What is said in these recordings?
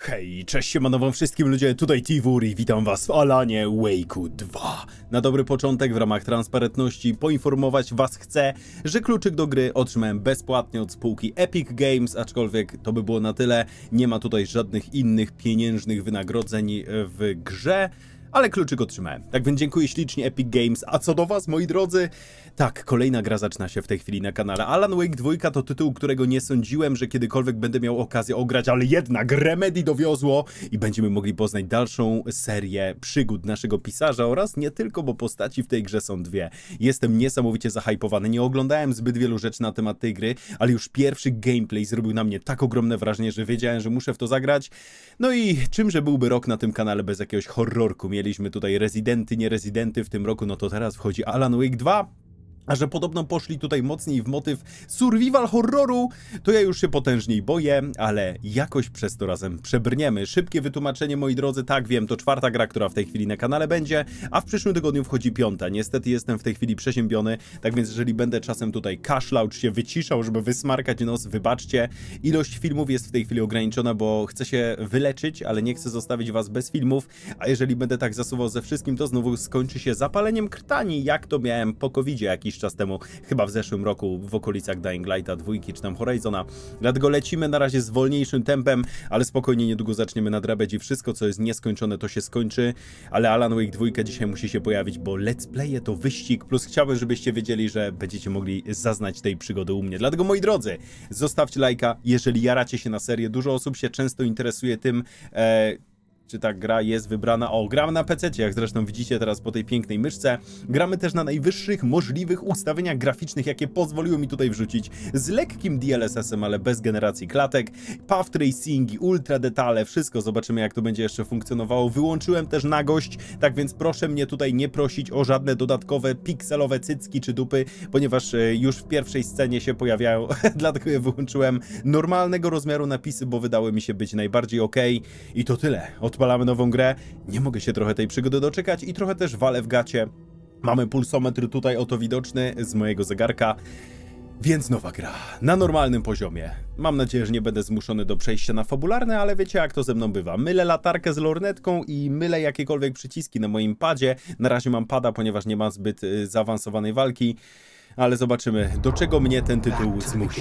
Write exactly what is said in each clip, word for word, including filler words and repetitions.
Hej, cześć siemano wszystkim ludzie, tutaj Tiwur i witam was w Alanie Wake'u dwa. Na dobry początek w ramach transparentności poinformować was chcę, że kluczyk do gry otrzymałem bezpłatnie od spółki Epic Games, aczkolwiek to by było na tyle, nie ma tutaj żadnych innych pieniężnych wynagrodzeń w grze. Ale kluczyk otrzymałem. Tak więc dziękuję ślicznie Epic Games. A co do was, moi drodzy? Tak, kolejna gra zaczyna się w tej chwili na kanale. Alan Wake dwa to tytuł, którego nie sądziłem, że kiedykolwiek będę miał okazję ograć, ale jednak Remedy dowiozło i będziemy mogli poznać dalszą serię przygód naszego pisarza oraz nie tylko, bo postaci w tej grze są dwie. Jestem niesamowicie zahypowany. Nie oglądałem zbyt wielu rzeczy na temat tej gry, ale już pierwszy gameplay zrobił na mnie tak ogromne wrażenie, że wiedziałem, że muszę w to zagrać. No i czymże byłby rok na tym kanale bez jakiegoś horrorku? Mieliśmy tutaj rezydenty, nie rezydenty w tym roku, no to teraz wchodzi Alan Wake dwa. A że podobno poszli tutaj mocniej w motyw survival horroru, to ja już się potężniej boję, ale jakoś przez to razem przebrniemy. Szybkie wytłumaczenie, moi drodzy, tak wiem, to czwarta gra, która w tej chwili na kanale będzie, a w przyszłym tygodniu wchodzi piąta. Niestety jestem w tej chwili przeziębiony, tak więc jeżeli będę czasem tutaj kaszlał, czy się wyciszał, żeby wysmarkać nos, wybaczcie. Ilość filmów jest w tej chwili ograniczona, bo chcę się wyleczyć, ale nie chcę zostawić was bez filmów, a jeżeli będę tak zasuwał ze wszystkim, to znowu skończy się zapaleniem krtani, jak to miałem po covidzie jakiś czas temu, chyba w zeszłym roku w okolicach Dying Lighta dwójki czy tam Horizona. Dlatego lecimy na razie z wolniejszym tempem, ale spokojnie niedługo zaczniemy nadrabiać i wszystko, co jest nieskończone, to się skończy. Ale Alan Wake dwa dzisiaj musi się pojawić, bo let's playe to wyścig, plus chciałbym, żebyście wiedzieli, że będziecie mogli zaznać tej przygody u mnie. Dlatego, moi drodzy, zostawcie lajka, jeżeli jaracie się na serię. Dużo osób się często interesuje tym, e, czy ta gra jest wybrana. O, gramy na pececie, jak zresztą widzicie teraz po tej pięknej myszce. Gramy też na najwyższych możliwych ustawieniach graficznych, jakie pozwoliło mi tutaj wrzucić, z lekkim D L S S-em, ale bez generacji klatek, path tracingi, ultra detale, wszystko. Zobaczymy, jak to będzie jeszcze funkcjonowało. Wyłączyłem też nagość, tak więc proszę mnie tutaj nie prosić o żadne dodatkowe pikselowe cycki czy dupy, ponieważ już w pierwszej scenie się pojawiają, dlatego je wyłączyłem. Normalnego rozmiaru napisy, bo wydały mi się być najbardziej ok. I to tyle. Odpalamy nową grę, nie mogę się trochę tej przygody doczekać i trochę też walę w gacie. Mamy pulsometr tutaj oto widoczny z mojego zegarka, więc nowa gra na normalnym poziomie. Mam nadzieję, że nie będę zmuszony do przejścia na fabularne, ale wiecie, jak to ze mną bywa. Mylę latarkę z lornetką i mylę jakiekolwiek przyciski na moim padzie. Na razie mam pada, ponieważ nie ma zbyt y, zaawansowanej walki, ale zobaczymy, do czego mnie ten tytuł zmusi.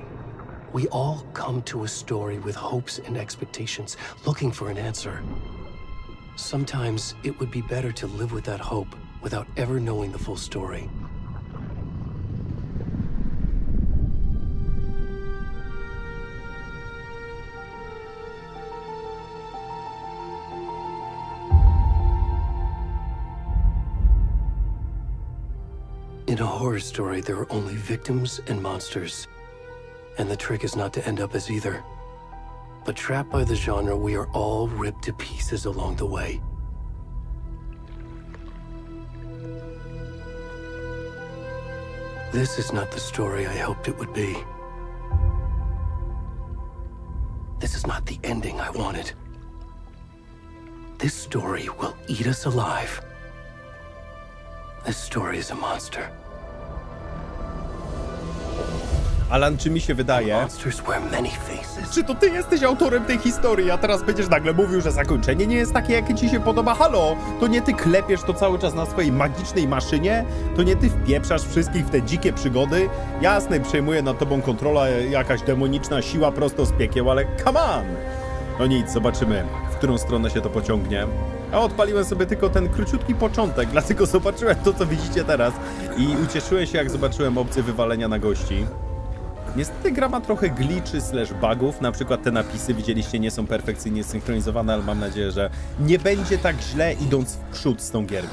We all come to a story with hopes and expectations, looking for an answer. Sometimes it would be better to live with that hope without ever knowing the full story. In a horror story, there are only victims and monsters. And the trick is not to end up as either. But trapped by the genre, we are all ripped to pieces along the way. This is not the story I hoped it would be. This is not the ending I wanted. This story will eat us alive. This story is a monster. Alan, czy mi się wydaje, czy to ty jesteś autorem tej historii, a teraz będziesz nagle mówił, że zakończenie nie jest takie, jakie ci się podoba? Halo, to nie ty klepiesz to cały czas na swojej magicznej maszynie? To nie ty wpieprzasz wszystkich w te dzikie przygody? Jasne, przejmuje nad tobą kontrola jakaś demoniczna siła prosto z piekieł, ale come on! No nic, zobaczymy, w którą stronę się to pociągnie. A odpaliłem sobie tylko ten króciutki początek, dlatego zobaczyłem to, co widzicie teraz i ucieszyłem się, jak zobaczyłem opcję wywalenia na gości. Niestety gra ma trochę glitchy slash bugów, na przykład te napisy, widzieliście, nie są perfekcyjnie synchronizowane, ale mam nadzieję, że nie będzie tak źle, idąc w przód z tą gierką.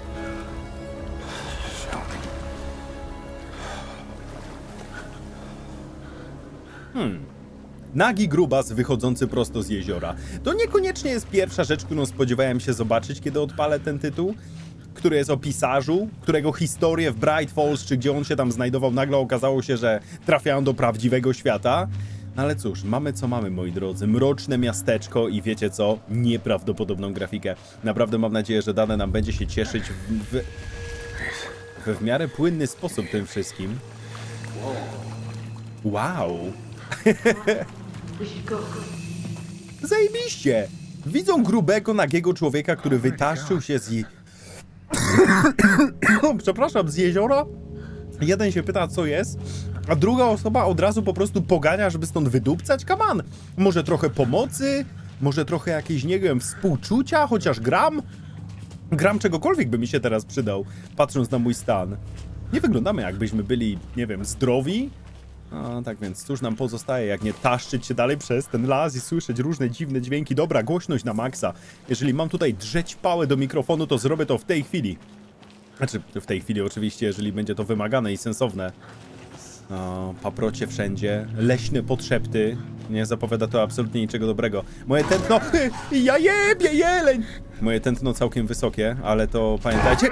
Hmm. Nagi grubas wychodzący prosto z jeziora. To niekoniecznie jest pierwsza rzecz, którą spodziewałem się zobaczyć, kiedy odpalę ten tytuł, który jest o pisarzu, którego historię w Bright Falls, czy gdzie on się tam znajdował, nagle okazało się, że trafiają do prawdziwego świata. No ale cóż, mamy co mamy, moi drodzy. Mroczne miasteczko i wiecie co? Nieprawdopodobną grafikę. Naprawdę mam nadzieję, że dane nam będzie się cieszyć w, w, w, w miarę płynny sposób tym wszystkim. Wow! Zajebiście! Widzą grubego, nagiego człowieka, który wytaszczył się z... Je... Przepraszam, z jeziora? Jeden się pyta, co jest, a druga osoba od razu po prostu pogania, żeby stąd wydupcać? Come on! Może trochę pomocy? Może trochę jakiejś, nie wiem, współczucia? Chociaż gram? Gram czegokolwiek by mi się teraz przydał, patrząc na mój stan. Nie wyglądamy, jakbyśmy byli, nie wiem, zdrowi. A, tak więc cóż nam pozostaje, jak nie taszczyć się dalej przez ten las i słyszeć różne dziwne dźwięki. Dobra, głośność na maksa. Jeżeli mam tutaj drzeć pałę do mikrofonu, to zrobię to w tej chwili. Znaczy, w tej chwili oczywiście, jeżeli będzie to wymagane i sensowne. O, paprocie wszędzie, leśne podszepty. Nie zapowiada to absolutnie niczego dobrego. Moje tętno... Ja jebie, jeleń! Moje tętno całkiem wysokie, ale to pamiętajcie...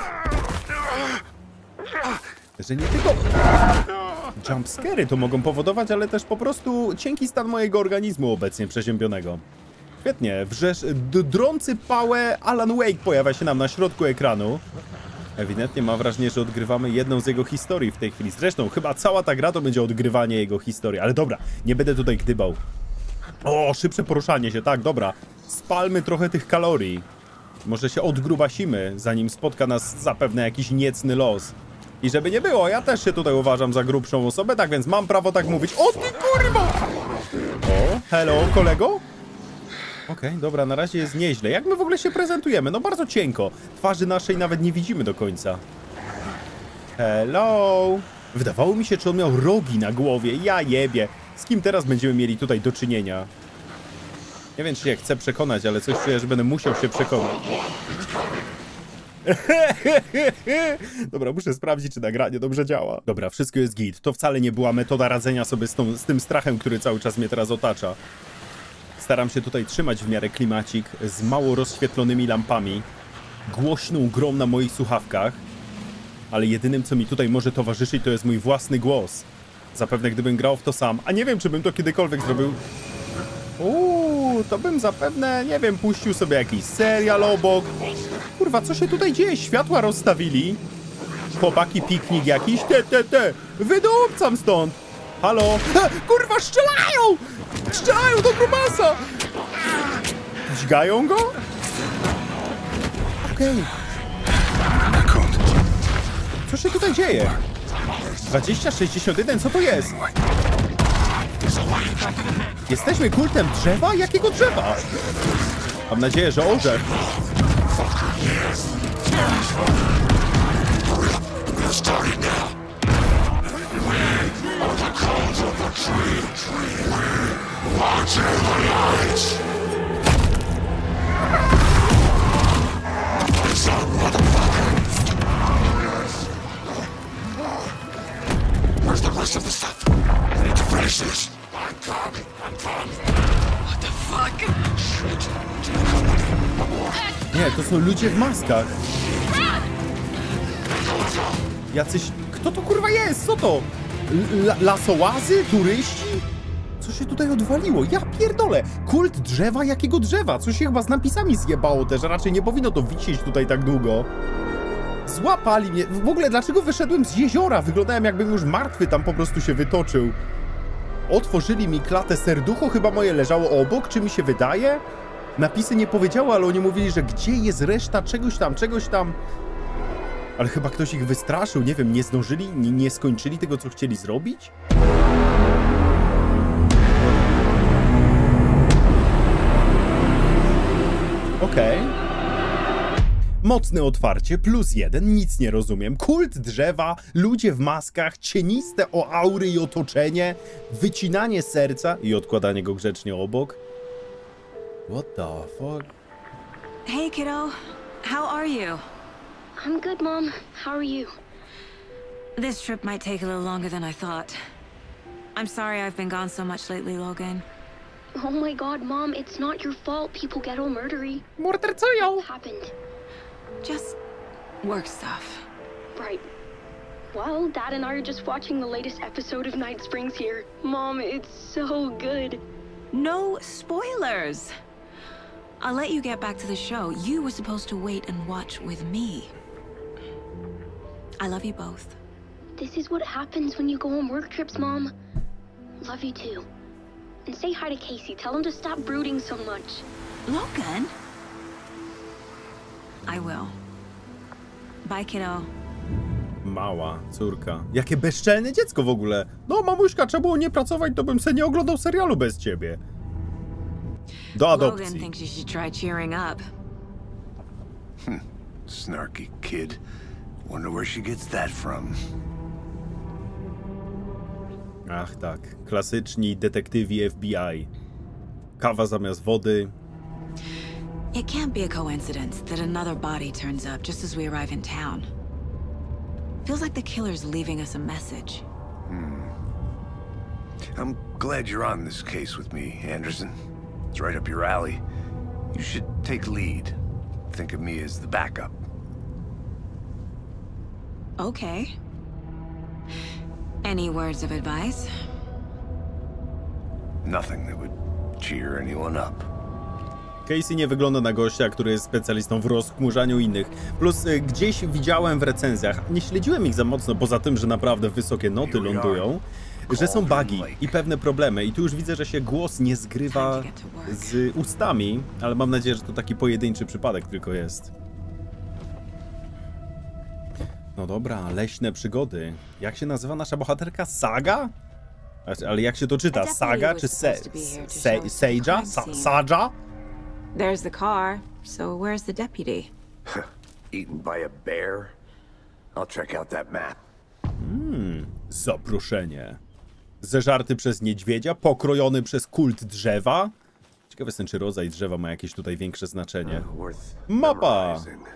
Że nie tylko... Jumpscary to mogą powodować, ale też po prostu cienki stan mojego organizmu obecnie przeziębionego. Świetnie, wrzesz... drący pałę Alan Wake pojawia się nam na środku ekranu. Ewidentnie mam wrażenie, że odgrywamy jedną z jego historii w tej chwili. Zresztą chyba cała ta gra to będzie odgrywanie jego historii. Ale dobra, nie będę tutaj gdybał. O, szybsze poruszanie się, tak, dobra. Spalmy trochę tych kalorii. Może się odgrubasimy, zanim spotka nas zapewne jakiś niecny los. I żeby nie było, ja też się tutaj uważam za grubszą osobę, tak więc mam prawo tak mówić. O ty kurwa! O, hello, kolego? Okej, okay, dobra, na razie jest nieźle. Jak my w ogóle się prezentujemy? No bardzo cienko. Twarzy naszej nawet nie widzimy do końca. Hello! Wydawało mi się, czy on miał rogi na głowie. Ja jebie. Z kim teraz będziemy mieli tutaj do czynienia? Nie wiem, czy się chcę przekonać, ale coś czuję, że będę musiał się przekonać. Dobra, muszę sprawdzić, czy nagranie dobrze działa. Dobra, wszystko jest git. To wcale nie była metoda radzenia sobie z, tą, z tym strachem, który cały czas mnie teraz otacza. Staram się tutaj trzymać w miarę klimacik z mało rozświetlonymi lampami, głośną grą na moich słuchawkach, ale jedynym, co mi tutaj może towarzyszyć, to jest mój własny głos. Zapewne gdybym grał w to sam, a nie wiem, czy bym to kiedykolwiek zrobił. Uuu, to bym zapewne, nie wiem, puścił sobie jakiś serial obok. Kurwa, co się tutaj dzieje? Światła rozstawili. Chłopaki, piknik jakiś. Te, te, te. Wydupcam stąd. Halo? Ha, kurwa, strzelają! Strzelają do grubasa! Dźgają go? Okej. Okay. Co się tutaj dzieje? dwadzieścia sześćdziesiąt jeden, co to jest? Jesteśmy kultem drzewa? Jakiego drzewa? Mam nadzieję, że orzeł. Where's the rest of the stuff? I need to finish this. I'm coming. I'm coming. What the fuck? Nie, to są ludzie w maskach. Jacyś... Kto to kurwa jest? Co to? L lasołazy? Turyści? Co się tutaj odwaliło? Ja pierdolę! Kult drzewa? Jakiego drzewa? Co się chyba z napisami zjebało też, a raczej nie powinno to wisieć tutaj tak długo. Złapali mnie. W ogóle dlaczego wyszedłem z jeziora? Wyglądałem, jakbym już martwy tam po prostu się wytoczył. Otworzyli mi klatę, serducho chyba moje leżało obok, czy mi się wydaje? Napisy nie powiedziały, ale oni mówili, że gdzie jest reszta czegoś tam, czegoś tam. Ale chyba ktoś ich wystraszył, nie wiem, nie zdążyli, nie, nie skończyli tego, co chcieli zrobić? Okej. Okay. Mocne otwarcie, plus jeden, nic nie rozumiem. Kult drzewa, ludzie w maskach, cieniste o aury i otoczenie, wycinanie serca i odkładanie go grzecznie obok. What the fuck? Hey kiddo, how are you? I'm good, Mom. How are you? This trip might take a little longer than I thought. I'm sorry I've been gone so much lately, Logan. Oh my god, Mom, it's not your fault people get all murdery. Mordercują! What happened? Just work stuff. Right. Well, Dad and I are just watching the latest episode of Night Springs here. Mom, it's so good. No spoilers! I'll let you get back to the show. You were supposed to wait and watch with me. I love you both. This is what happens when you go on work trips, Mom. Love you too. And say hi to Casey. Tell him to stop brooding so much. Logan? I will. Bye, kiddo. Mała córka. Jakie bezczelne dziecko w ogóle. No, mamuśka, trzeba było nie pracować, to bym se nie oglądał serialu bez ciebie. Do Logan adopcji. thinks you should try cheering up. Hm. Snarky kid. Wonder where she gets that from. Ach tak, klasyczni detektywi F B I. Kawa zamiast wody. It can't be a coincidence that another body turns up just as we arrive in town. Feels like the killer's leaving us a message. Hmm. I'm glad you're on this case with me, Anderson. It's right up your alley. You should take lead. Think of me as the backup. Okay. Any words of advice? Nothing that would cheer anyone up. Casey nie wygląda na gościa, który jest specjalistą w rozchmurzaniu innych. Plus y, gdzieś widziałem w recenzjach, nie śledziłem ich za mocno, poza tym, że naprawdę wysokie noty lądują, że są bugi i pewne problemy. I tu już widzę, że się głos nie zgrywa z ustami, ale mam nadzieję, że to taki pojedynczy przypadek tylko jest. No dobra, leśne przygody. Jak się nazywa nasza bohaterka? Saga? Ale jak się to czyta? Saga czy se, se, Seja? Sa, Saja? There's the car, so where's the deputy? Eaten by a bear? I'll check out that map. Hmm, zaproszenie. Zeżarty przez niedźwiedzia, pokrojony przez kult drzewa. Ciekawe jestem, czy rodzaj drzewa ma jakieś tutaj większe znaczenie. Mapa!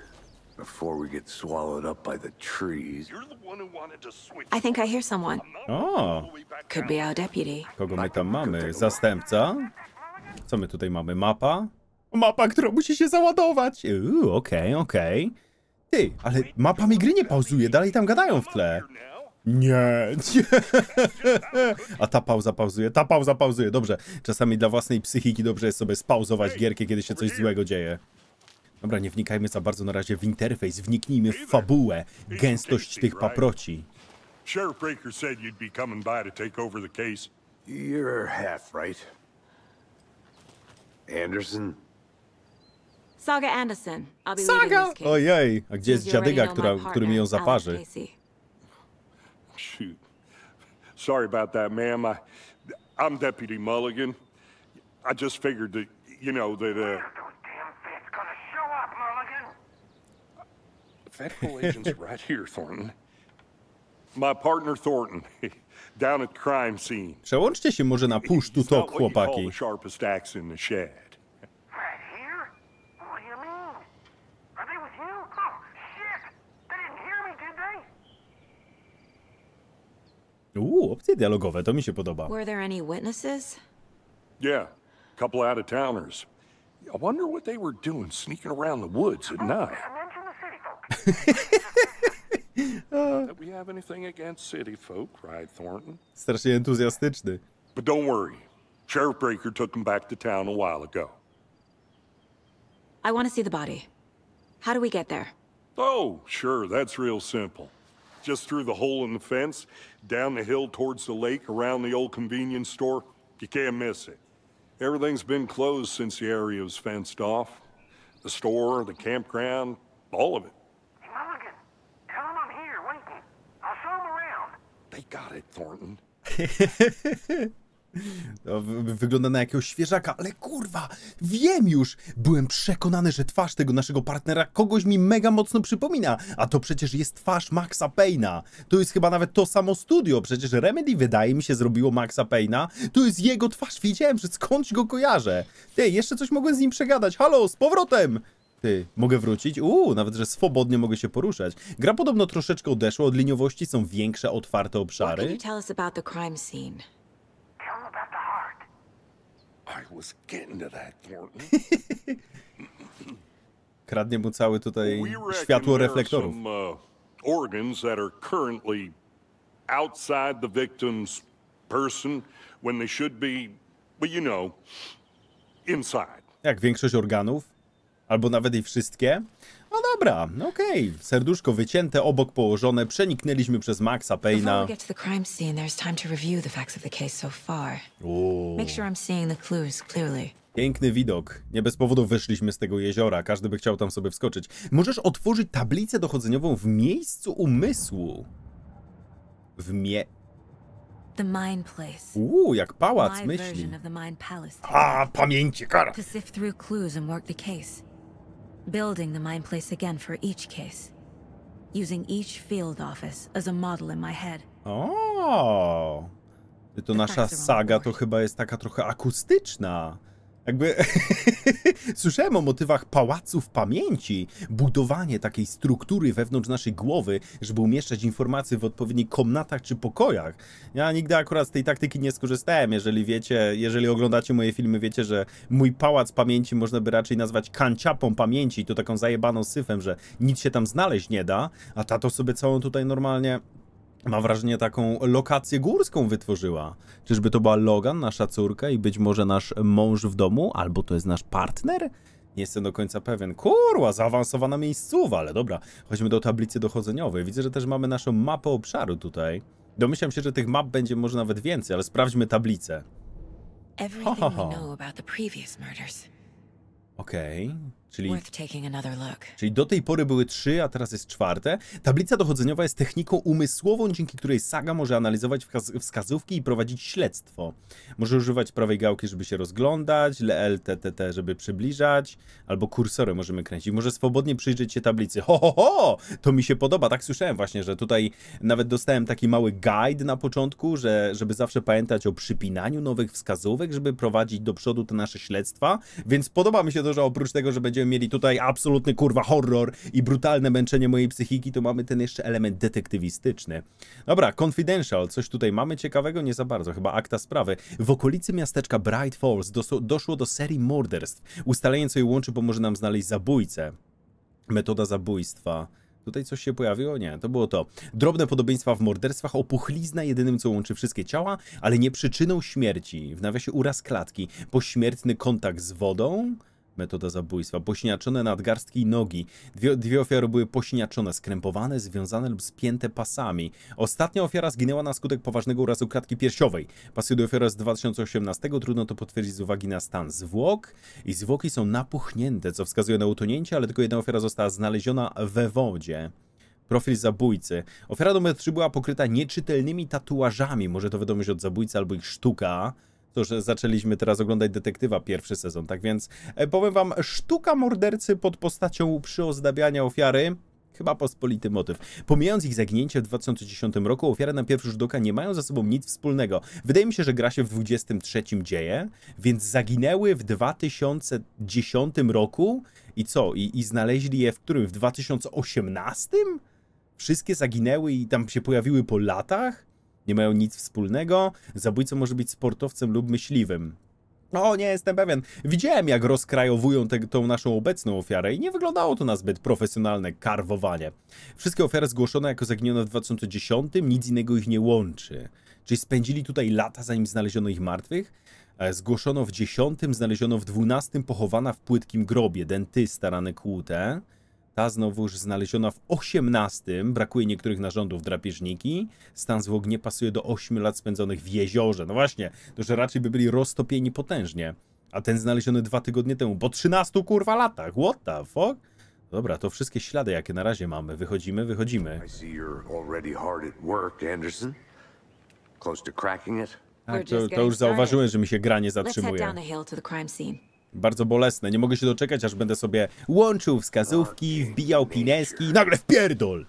I think I hear someone. O, Could be our deputy. kogo my tam mamy? Zastępca? Co my tutaj mamy? Mapa? Mapa, która musi się załadować. Uuu, okej, okay, okej. Okay. Ty, ale mapa mi gry nie pauzuje, dalej tam gadają w tle. Nie, nie. A ta pauza pauzuje, ta pauza pauzuje. Dobrze, czasami dla własnej psychiki dobrze jest sobie spauzować gierkę, kiedy się coś złego dzieje. Dobra, nie wnikajmy za bardzo na razie w interfejs, wniknijmy w fabułę, gęstość tych paproci. Sheriff Breaker said you'd be coming by to take over the case. You're half right. Anderson? Saga Anderson. I'll be Saga! Ojej, a gdzie jest dziadyga, która, który mi ją zaparzy? Shoot. Sorry about that, ma'am. I, I'm Deputy Mulligan. I just figured that, you know, that, uh... Federal agents right here, Thornton. My partner Thornton, down at the crime scene. Przełączcie się może na push to talk, chłopaki. Sharpest axe in the shed. Right here? What do you mean? Are they with you? Oh, shit! They didn't hear me, did they? Uuu, opcje dialogowe, to mi się podoba. Were there any witnesses? Yeah, a couple out of towners. I wonder what they were doing sneaking around the woods at night. Mention the city folks. Not that we have anything against city folk, right, Thornton? Strasznie entuzjastyczny. But don't worry. Sheriff Breaker took them back to town a while ago. I want to see the body. How do we get there? Oh, sure, that's real simple. Just through the hole in the fence, down the hill towards the lake, around the old convenience store. You can't miss it. Everything's been closed since the area was fenced off. The store, the campground, all of it. Hey, Mulligan, tell them I'm here waiting. I'll show them around. They got it, Thornton. To wygląda na jakiegoś świeżaka, ale kurwa, wiem już! Byłem przekonany, że twarz tego naszego partnera kogoś mi mega mocno przypomina, a to przecież jest twarz Maxa Payne'a. To jest chyba nawet to samo studio, przecież Remedy wydaje mi się zrobiło Maxa Payne'a. To jest jego twarz, wiedziałem, że skądś go kojarzę. Ty, jeszcze coś mogłem z nim przegadać, halo, z powrotem! Ty, mogę wrócić? Uuu, nawet, że swobodnie mogę się poruszać. Gra podobno troszeczkę odeszła, od liniowości są większe, otwarte What can obszary. you tell us about the crime scene? Tell them about the heart. I was getting to that, Thornton. Kradnie mu cały tutaj We reckon światło there are reflektorów. some uh, organs that are currently outside the victim's person when they should be, well, you know, inside. Jak większość organów, albo nawet i wszystkie. No dobra, okej. Okay. Serduszko wycięte, obok położone, przeniknęliśmy przez Maxa Before Payne'a. we get to the crime scene, there's time to review the facts of the case so far. Uuu. Make sure I'm seeing the clues clearly. Piękny widok. Nie bez powodu wyszliśmy z tego jeziora. Każdy by chciał tam sobie wskoczyć. Możesz otworzyć tablicę dochodzeniową w miejscu umysłu. W mie... The Mind Place. Uuu, jak pałac My myśli. version of the Mind Palace. A, pamięci, kara. To sift through clues and work the case. Building the Mind Place again for each case. Using each field office as a model in my head. O, to nasza saga to chyba jest taka trochę akustyczna. Jakby słyszałem o motywach pałaców pamięci, budowanie takiej struktury wewnątrz naszej głowy, żeby umieszczać informacje w odpowiednich komnatach czy pokojach. Ja nigdy akurat z tej taktyki nie skorzystałem. Jeżeli wiecie, jeżeli oglądacie moje filmy, wiecie, że mój pałac pamięci można by raczej nazwać kanciapą pamięci, to taką zajebaną syfem, że nic się tam znaleźć nie da, a tato sobie całą tutaj normalnie... Mam wrażenie, taką lokację górską wytworzyła. Czyżby to była Logan, nasza córka i być może nasz mąż w domu? Albo to jest nasz partner? Nie jestem do końca pewien. Kurwa, zaawansowana miejscowa, ale dobra. Chodźmy do tablicy dochodzeniowej. Widzę, że też mamy naszą mapę obszaru tutaj. Domyślam się, że tych map będzie może nawet więcej, ale sprawdźmy tablicę. Everything we know about the previous murders. Okej, okay. Czyli, Worth taking another look. czyli do tej pory były trzy, a teraz jest czwarte. Tablica dochodzeniowa jest techniką umysłową, dzięki której saga może analizować wskazówki i prowadzić śledztwo. Może używać prawej gałki, żeby się rozglądać, L T T T, żeby przybliżać, albo kursorem możemy kręcić. Może swobodnie przyjrzeć się tablicy. Ho, ho, ho! To mi się podoba. Tak słyszałem właśnie, że tutaj nawet dostałem taki mały guide na początku, że żeby zawsze pamiętać o przypinaniu nowych wskazówek, żeby prowadzić do przodu te nasze śledztwa. Więc podoba mi się to, że oprócz tego, że będziemy mieli tutaj absolutny kurwa horror i brutalne męczenie mojej psychiki, to mamy ten jeszcze element detektywistyczny. Dobra, Confidential, coś tutaj mamy ciekawego? Nie za bardzo, chyba akta sprawy. W okolicy miasteczka Bright Falls doszło do serii morderstw. Ustalenie, co je łączy, pomoże nam znaleźć zabójcę. Metoda zabójstwa. Tutaj coś się pojawiło? Nie, to było to. Drobne podobieństwa w morderstwach, opuchlizna jedynym, co łączy wszystkie ciała, ale nie przyczyną śmierci. W nawiasie uraz klatki, pośmiertny kontakt z wodą. Metoda zabójstwa. Pośniaczone nadgarstki i nogi. Dwie, dwie ofiary były pośniaczone, skrępowane, związane lub spięte pasami. Ostatnia ofiara zginęła na skutek poważnego urazu klatki piersiowej. Pasuje do ofiary z dwa tysiące osiemnastego. Trudno to potwierdzić z uwagi na stan zwłok. I zwłoki są napuchnięte, co wskazuje na utonięcie, ale tylko jedna ofiara została znaleziona we wodzie. Profil zabójcy. Ofiara numer trzy była pokryta nieczytelnymi tatuażami. Może to wiadomość od zabójcy albo ich sztuka. To, że zaczęliśmy teraz oglądać Detektywa pierwszy sezon, tak więc e, powiem wam, sztuka mordercy pod postacią przyozdabiania ofiary, chyba pospolity motyw. Pomijając ich zaginięcie w dwa tysiące dziesiątym roku, ofiary na pierwszy rzut oka nie mają ze sobą nic wspólnego. Wydaje mi się, że gra się w dwudziestym trzecim dzieje, więc zaginęły w dwa tysiące dziesiątym roku i co? I, i znaleźli je w którym? W dwa tysiące osiemnastym? Wszystkie zaginęły i tam się pojawiły po latach? Nie mają nic wspólnego. Zabójca może być sportowcem lub myśliwym. O, nie jestem pewien. Widziałem, jak rozkrajowują tę tą naszą obecną ofiarę i nie wyglądało to na zbyt profesjonalne karwowanie. Wszystkie ofiary zgłoszone jako zaginione w dwa tysiące dziesiątym, nic innego ich nie łączy. Czyli spędzili tutaj lata, zanim znaleziono ich martwych? Zgłoszono w dziesiątym, znaleziono w dwunastym, pochowana w płytkim grobie. Dentysta, rany kłute. Ta znowuż znaleziona w osiemnastym. Brakuje niektórych narządów, drapieżniki. Stan zwłok nie pasuje do ośmiu lat spędzonych w jeziorze. No właśnie, to że raczej by byli roztopieni potężnie. A ten znaleziony dwa tygodnie temu, po trzynastu kurwa latach. What the fuck? Dobra, to wszystkie ślady, jakie na razie mamy. Wychodzimy, wychodzimy. I see you're already hard at work, Anderson. Close to cracking it? Tak, to, to już zauważyłem, że mi się gra nie zatrzymuje. Bardzo bolesne. Nie mogę się doczekać, aż będę sobie łączył wskazówki, wbijał pineski i nagle wpierdol!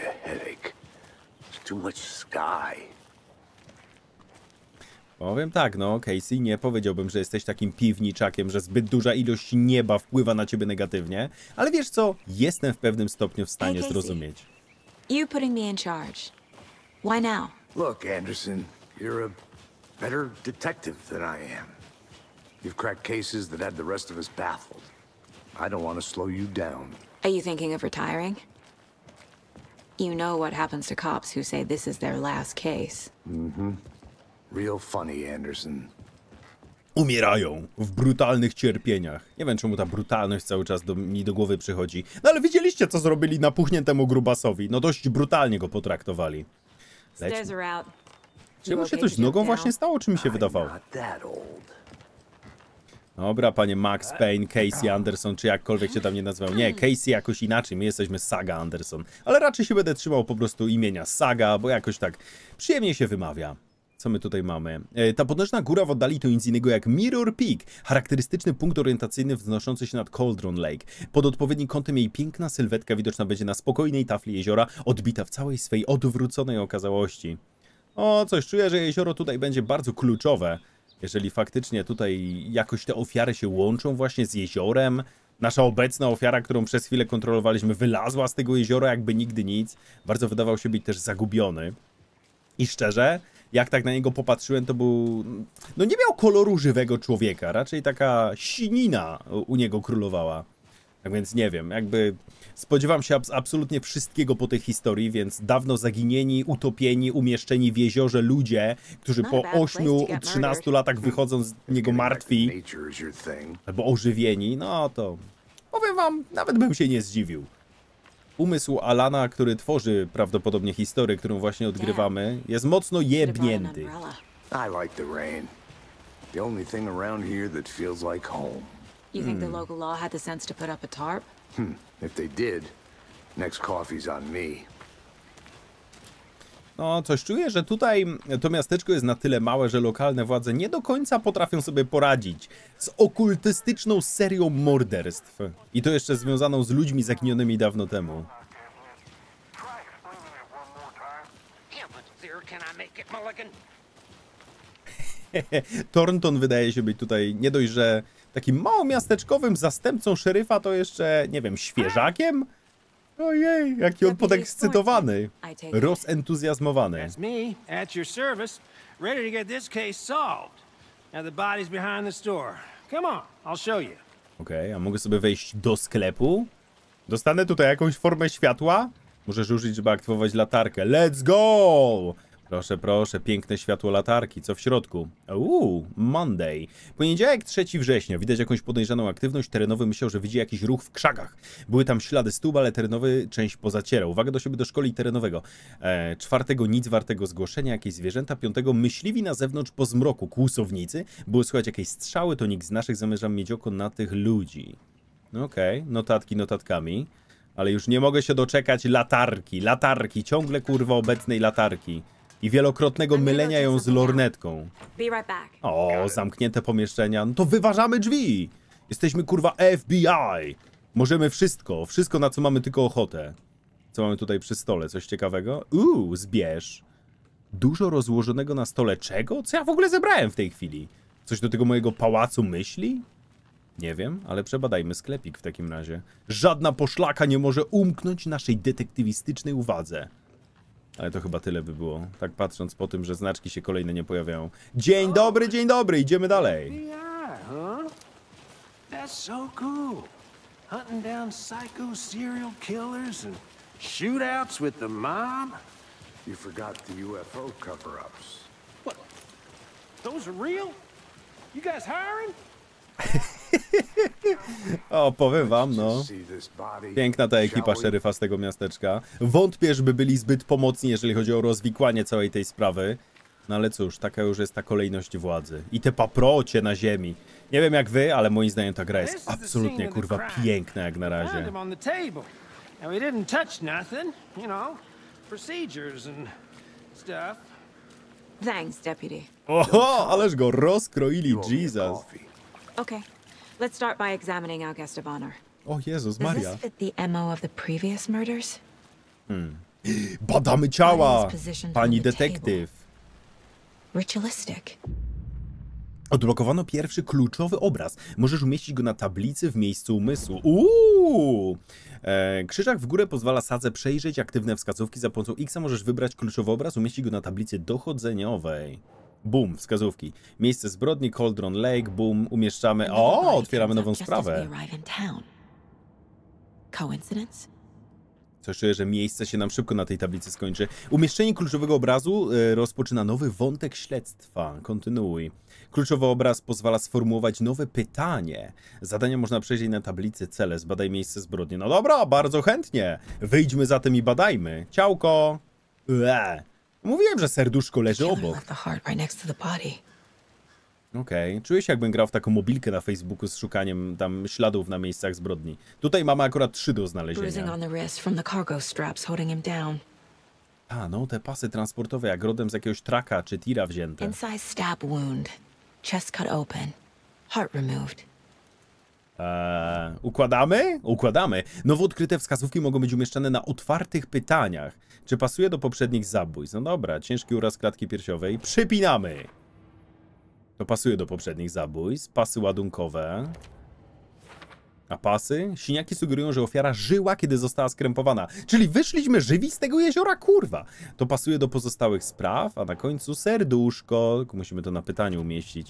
Powiem tak, no, Casey, nie powiedziałbym, że jesteś takim piwniczakiem, że zbyt duża ilość nieba wpływa na ciebie negatywnie, ale wiesz co? Jestem w pewnym stopniu w stanie hey, zrozumieć. You putting me in charge. Why now? Look, Anderson, you're a better detective than I am. You've cracked cases that had the rest of us baffled. I don't want to slow you down. Are you thinking of retiring? You know what happens to cops who say this is their last case. Mm-hmm. Real funny, Anderson. umierają w brutalnych cierpieniach. Nie wiem, czemu ta brutalność cały czas do, mi do głowy przychodzi. No ale widzieliście, co zrobili napuchniętemu grubasowi. No dość brutalnie go potraktowali. Lećmy. Czy mu się coś z nogą właśnie stało, czy mi się wydawało? Dobra, panie Max Payne, Casey Anderson, czy jakkolwiek się tam nie nazywał. Nie, Casey jakoś inaczej, my jesteśmy Saga Anderson. Ale raczej się będę trzymał po prostu imienia Saga, bo jakoś tak przyjemnie się wymawia. Co my tutaj mamy? E, ta potężna góra w oddali to nic innego jak Mirror Peak, charakterystyczny punkt orientacyjny wznoszący się nad Cauldron Lake. Pod odpowiednim kątem jej piękna sylwetka widoczna będzie na spokojnej tafli jeziora, odbita w całej swej odwróconej okazałości. O, coś czuję, że jezioro tutaj będzie bardzo kluczowe. Jeżeli faktycznie tutaj jakoś te ofiary się łączą właśnie z jeziorem. Nasza obecna ofiara, którą przez chwilę kontrolowaliśmy, wylazła z tego jeziora jakby nigdy nic. Bardzo wydawał się być też zagubiony. I szczerze, jak tak na niego popatrzyłem, to był... No nie miał koloru żywego człowieka, raczej taka sinina u niego królowała. Tak więc nie wiem, jakby spodziewam się abs absolutnie wszystkiego po tej historii, więc dawno zaginieni, utopieni, umieszczeni w jeziorze ludzie, którzy po ośmiu trzynastu latach wychodzą z niego martwi albo ożywieni, no to powiem wam, nawet bym się nie zdziwił. Umysł Alana, który tworzy prawdopodobnie historię, którą właśnie odgrywamy, jest mocno jebnięty. I like the rain. The only thing around here that feels like home. You think the local law had the sense to put up a tarp? Hmm. If they did, next coffee's on me. No, coś czuję, że tutaj to miasteczko jest na tyle małe, że lokalne władze nie do końca potrafią sobie poradzić z okultystyczną serią morderstw. I to jeszcze związaną z ludźmi zaginionymi dawno temu. Thornton wydaje się być tutaj nie dość, że takim małomiasteczkowym zastępcą szeryfa, to jeszcze, nie wiem, świeżakiem? Ojej, jaki on podekscytowany, rozentuzjazmowany. That's me, at your service, ready to get this case solved. Now the body's behind the store. Come on, I'll show you. Okej, okay, a mogę sobie wejść do sklepu? Dostanę tutaj jakąś formę światła? Możesz użyć, żeby aktywować latarkę. Let's go! Proszę, proszę, piękne światło latarki. Co w środku? Uuu, Monday. Poniedziałek trzeciego września. Widać jakąś podejrzaną aktywność. Terenowy myślał, że widzi jakiś ruch w krzakach. Były tam ślady stóp, ale terenowy część pozacierał. Uwaga do siebie do szkoli terenowego. E, czwartego nic wartego zgłoszenia, jakieś zwierzęta. Piątego myśliwi na zewnątrz po zmroku. Kłusownicy. Były słychać jakieś strzały, to nikt z naszych zamierza mieć oko na tych ludzi. Okej, okay. Notatki notatkami. Ale już nie mogę się doczekać latarki. Latarki. Ciągle kurwa obecnej latarki. I wielokrotnego mylenia ją z lornetką. O, zamknięte pomieszczenia. No to wyważamy drzwi. Jesteśmy kurwa F B I. Możemy wszystko. Wszystko, na co mamy tylko ochotę. Co mamy tutaj przy stole? Coś ciekawego? Uuu, zbierz. Dużo rozłożonego na stole czego? Co ja w ogóle zebrałem w tej chwili? Coś do tego mojego pałacu myśli? Nie wiem, ale przebadajmy sklepik w takim razie. Żadna poszlaka nie może umknąć naszej detektywistycznej uwadze. Ale to chyba tyle by było, tak patrząc po tym, że znaczki się kolejne nie pojawiają. Dzień dobry, dzień dobry, idziemy dalej. That's so cool. Hunting down psycho serial killers and shootouts with the mob. You forgot the U F O cover-ups. What? Those are real? You guys hiring? O, powiem wam, no. Piękna ta ekipa szeryfa z tego miasteczka. Wątpię, żeby byli zbyt pomocni, jeżeli chodzi o rozwikłanie całej tej sprawy. No ale cóż, taka już jest ta kolejność władzy. I te paprocie na ziemi. Nie wiem jak wy, ale moim zdaniem ta gra jest absolutnie, kurwa, piękna jak na razie. Thanks, deputy. Oho, ależ go rozkroili, Jesus. Okay, let's start by examining our guest of honor. O Jezus Does Maria. this fit the M O of the previous murders? Hmm. Badamy ciała, pani detektyw. Ritualistic. Odblokowano pierwszy kluczowy obraz. Możesz umieścić go na tablicy w miejscu umysłu. Uuu! E, krzyżak w górę pozwala sadze przejrzeć aktywne wskazówki. Za pomocą X możesz wybrać kluczowy obraz, umieścić go na tablicy dochodzeniowej. Boom, wskazówki. Miejsce zbrodni, Cauldron Lake, boom, umieszczamy... O, otwieramy nową sprawę. Coś czuję, że miejsce się nam szybko na tej tablicy skończy. Umieszczenie kluczowego obrazu y, rozpoczyna nowy wątek śledztwa. Kontynuuj. Kluczowy obraz pozwala sformułować nowe pytanie. Zadania można przejrzeć na tablicy cele. Zbadaj miejsce zbrodni. No dobra, bardzo chętnie. Wyjdźmy zatem i badajmy. Ciałko. Ue. Mówiłem, że serduszko leży obok. Okej, okay. Czuję się, jakbym grał w taką mobilkę na Facebooku z szukaniem tam śladów na miejscach zbrodni. Tutaj mamy akurat trzy do znalezienia. A, no te pasy transportowe, jak rodem z jakiegoś traka czy tira wzięte. Inside stab wound. Chest cut open. Heart removed. Eee, układamy? Układamy. Nowo odkryte wskazówki mogą być umieszczane na otwartych pytaniach. Czy pasuje do poprzednich zabójstw? No dobra, ciężki uraz klatki piersiowej. Przypinamy! To pasuje do poprzednich zabójstw. Pasy ładunkowe. A pasy? Siniaki sugerują, że ofiara żyła, kiedy została skrępowana. Czyli wyszliśmy żywi z tego jeziora, kurwa! To pasuje do pozostałych spraw, a na końcu serduszko. Musimy to na pytaniu umieścić.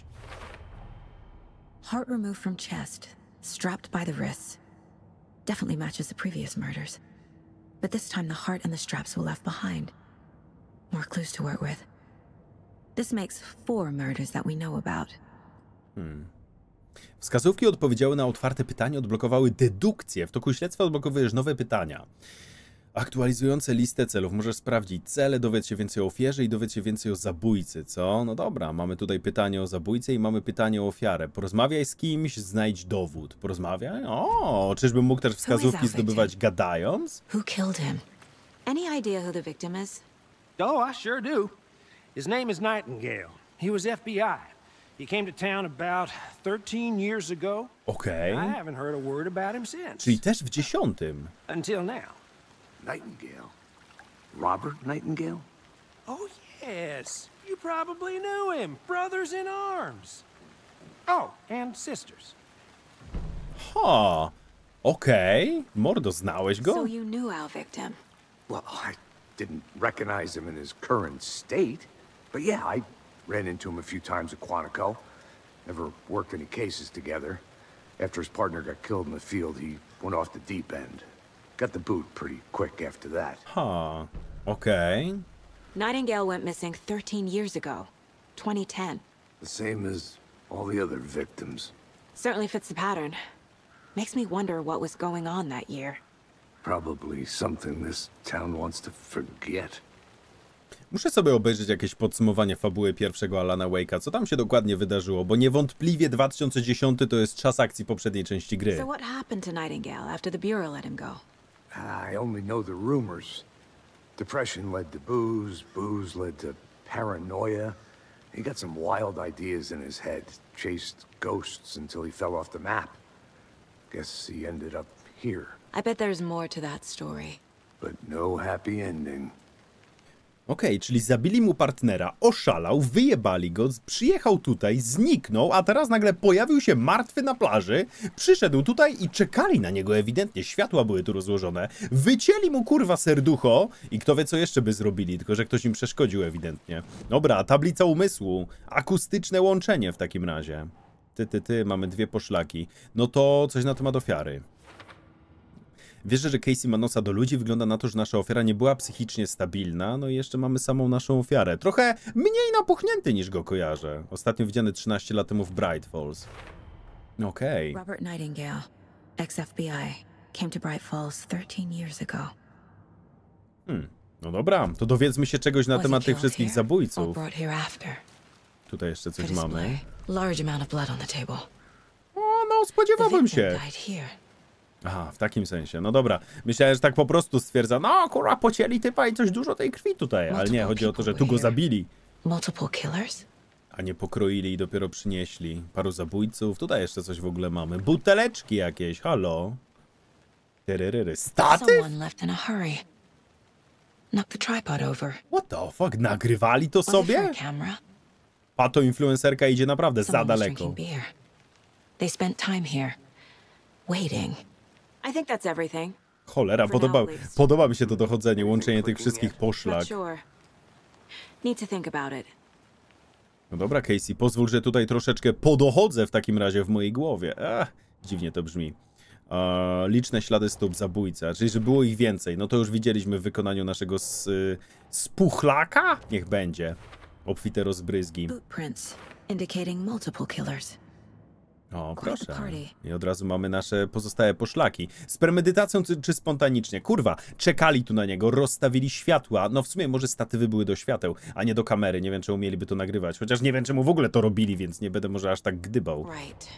Heart removed from chest, strapped by the wrists. Definitely matches the previous murders. But this time the heart and the straps were left behind. More clues to work with. This makes four murders that we know about. Hmm. Wskazówki odpowiedziały na otwarte pytania, odblokowały dedukcję. W toku śledztwa odblokowujesz nowe pytania. Aktualizujące listę celów. Możesz sprawdzić cele, dowiedz się więcej o ofierze i dowiedz się więcej o zabójcy, co? No dobra, mamy tutaj pytanie o zabójcę i mamy pytanie o ofiarę. Porozmawiaj z kimś, znajdź dowód. Porozmawiaj? O, czyżbym mógł też wskazówki zdobywać gadając? Who killed him? Any idea who the victim is? Oh, I sure do. His name is Nightingale. He was F B I. He came to town about thirteen years ago. Okej. I haven't heard a word about him since. Czyli też w dziesiątym. Until now. Nightingale? Robert Nightingale? Oh, yes. You probably knew him. Brothers in arms. Oh, and sisters. Ha. Okej. Okay. Mordo, znałeś go? So you knew our victim. Well, I didn't recognize him in his current state. But yeah, I ran into him a few times at Quantico. Never worked any cases together. After his partner got killed in the field, he went off the deep end. Got the boot pretty quick after that. Huh. Okay. Nightingale went missing thirteen years ago. twenty ten. The same as all the other victims. Certainly fits the pattern. Makes me wonder what was going on that year. Probably something this town wants to forget. Muszę sobie obejrzeć jakieś podsumowanie fabuły pierwszego Alana Wake'a, co tam się dokładnie wydarzyło, bo niewątpliwie dwa tysiące dziesiąty to jest czas akcji poprzedniej części gry. So what happened to Nightingale after the Bureau let him go? I only know the rumors. Depression led to booze, booze led to paranoia. He got some wild ideas in his head, chased ghosts until he fell off the map. Guess he ended up here. I bet there's more to that story. But no happy ending. Okej, okay, czyli zabili mu partnera, oszalał, wyjebali go, przyjechał tutaj, zniknął, a teraz nagle pojawił się martwy na plaży, przyszedł tutaj i czekali na niego ewidentnie, światła były tu rozłożone, wycięli mu kurwa serducho i kto wie co jeszcze by zrobili, tylko że ktoś im przeszkodził ewidentnie. Dobra, tablica umysłu, akustyczne łączenie w takim razie. Ty, ty, ty, mamy dwie poszlaki. No to coś na temat ofiary. Wierzę, że Casey ma nosa do ludzi. Wygląda na to, że nasza ofiara nie była psychicznie stabilna. No i jeszcze mamy samą naszą ofiarę. Trochę mniej napuchnięty niż go kojarzę. Ostatnio widziany trzynaście lat temu w Bright Falls. Okej. Okay. Robert Nightingale, ex-F B I, came to Bright Falls thirteen years ago. Hmm. No dobra, to dowiedzmy się czegoś na temat tych wszystkich zabójców. Tutaj jeszcze coś mamy. Large amount of blood on the table. O, no spodziewałbym się. Aha, w takim sensie. No dobra. Myślałem, że tak po prostu stwierdza, no kurwa, pocięli typa i coś dużo tej krwi tutaj. Ale nie, chodzi o to, że tu go zabili. Multiple killers? A nie pokroili i dopiero przynieśli. Paru zabójców. Tutaj jeszcze coś w ogóle mamy. Buteleczki jakieś, halo. Tyryryry. Statyw? Someone left in a hurry. Knocked the tripod over. What the fuck? Nagrywali to sobie? Pato influencerka idzie naprawdę za daleko. They spent time here. Waiting. I think that's everything. Cholera, podoba, podoba mi się to dochodzenie, łączenie tych wszystkich poszlak. Need to think about it. No dobra, Casey, pozwól, że tutaj troszeczkę podochodzę w takim razie w mojej głowie. Ach, dziwnie to brzmi. E, liczne ślady stóp zabójca, czyli że było ich więcej. No to już widzieliśmy w wykonaniu naszego s, spuchlaka? Niech będzie. Obfite rozbryzgi. Footprints indicating multiple killers. O, proszę. I od razu mamy nasze pozostałe poszlaki. Z premedytacją czy, czy spontanicznie? Kurwa, czekali tu na niego, rozstawili światła. No w sumie może statywy były do świateł, a nie do kamery. Nie wiem, czemu mieliby to nagrywać. Chociaż nie wiem, czemu w ogóle to robili, więc nie będę może aż tak gdybał.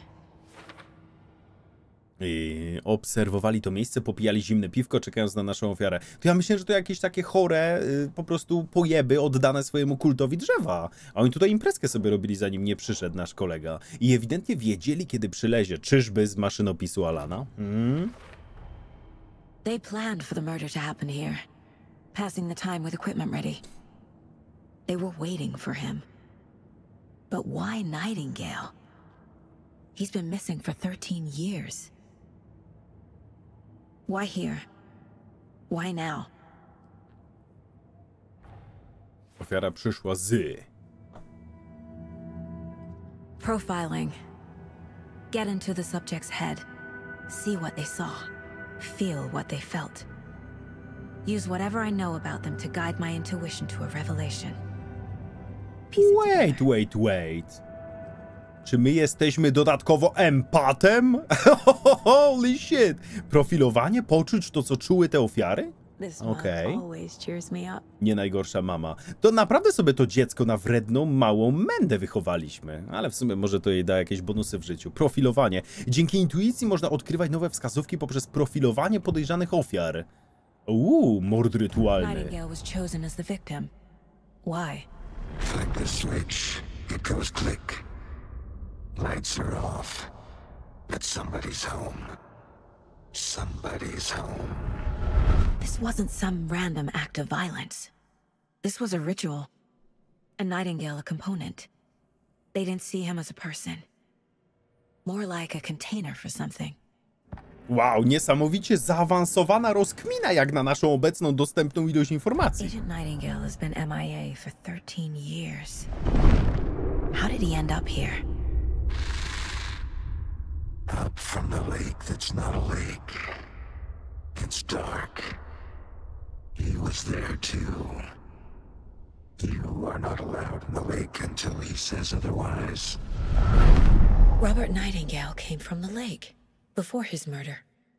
I obserwowali to miejsce, popijali zimne piwko, czekając na naszą ofiarę. To ja myślę, że to jakieś takie chore y, po prostu pojeby oddane swojemu kultowi drzewa. A oni tutaj imprezkę sobie robili, zanim nie przyszedł nasz kolega. I ewidentnie wiedzieli, kiedy przylezie. Czyżby z maszynopisu Alana? Hmm? They planned for the murder to happen here, passing the time with equipment ready. They were waiting for him. But why Nightingale? He's been missing for thirteen years. Why here? Why now? Ofiara przyszła z... Profiling. Get into the subject's head. See what they saw. Feel what they felt. Use whatever I know about them to guide my intuition to a revelation. Piece it Wait, together. wait, wait. Czy my jesteśmy dodatkowo empatem? Holy shit! Profilowanie, poczuć to, co czuły te ofiary? This Okej. mom always cheers me up. Nie najgorsza mama. To naprawdę sobie to dziecko na wredną, małą mędę wychowaliśmy. Ale w sumie może to jej da jakieś bonusy w życiu. Profilowanie. Dzięki intuicji można odkrywać nowe wskazówki poprzez profilowanie podejrzanych ofiar. Uuu, mord rytualny. Nightingale was chosen as the victim. Why? Flick the switch, it goes click. Lights are off, but somebody's home. Somebody's home. This wasn't some random act of violence. This was a ritual. A Nightingale a component. They didn't see him as a person. More like a container for something. Wow, niesamowicie zaawansowana rozkmina jak na naszą obecną dostępną ilość informacji. Agent Nightingale has been M I A for thirteen years. How did he end up here? Up from the lake that's not a lake. It's dark. He was there too. You are not allowed in the lake until he says otherwise. Robert Nightingale came from the lake before his murder.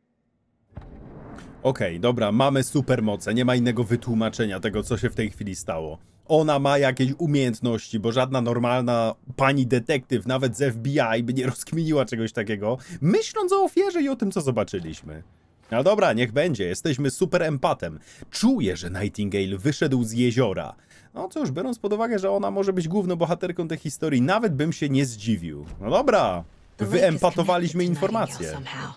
Okej, okay, dobra, mamy supermoce, nie ma innego wytłumaczenia tego, co się w tej chwili stało. Ona ma jakieś umiejętności, bo żadna normalna pani detektyw, nawet z F B I, by nie rozkminiła czegoś takiego, myśląc o ofierze i o tym, co zobaczyliśmy. No dobra, niech będzie, jesteśmy super empatem. Czuję, że Nightingale wyszedł z jeziora. No cóż, biorąc pod uwagę, że ona może być główną bohaterką tej historii, nawet bym się nie zdziwił. No dobra, wyempatowaliśmy informacje.